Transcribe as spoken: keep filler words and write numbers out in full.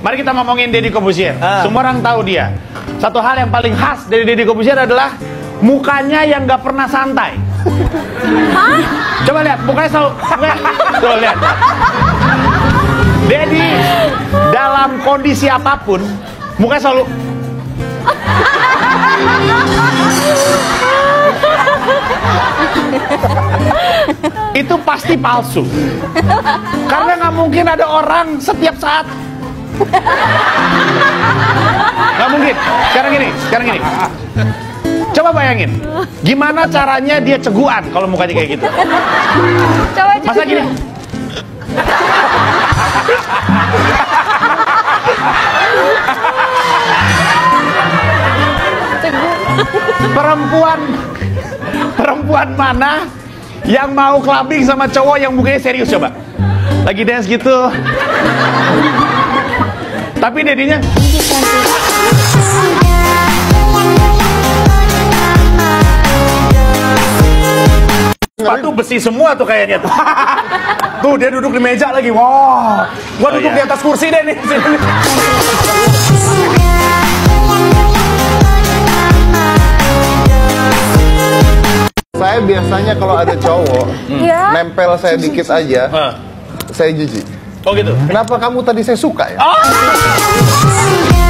Mari kita ngomongin Deddy Corbuzier. Ah. Semua orang tahu dia. Satu hal yang paling khas dari Deddy Corbuzier adalah mukanya yang nggak pernah santai. Hah? Coba lihat, mukanya selalu. Mukanya, tuh lihat. Deddy dalam kondisi apapun, mukanya selalu. Itu pasti palsu. Karena nggak mungkin ada orang setiap saat. Nggak mungkin. Sekarang gini, sekarang gini. Coba bayangin, gimana caranya dia ceguan kalau mukanya kayak gitu. Coba Masa gini. Perempuan Perempuan mana yang mau clubbing sama cowok yang mukanya serius, coba. Lagi dance gitu. Tapi Dedinya sepatu besi semua tuh kayaknya tuh. Tuh dia duduk di meja lagi. Wow. Gua Oh, duduk iya. di atas kursi deh nih. Saya biasanya kalau ada cowok Iya. nempel saya dikit aja, Ah. saya jijik. Oh gitu. Kenapa kamu tadi saya suka ya? Oh.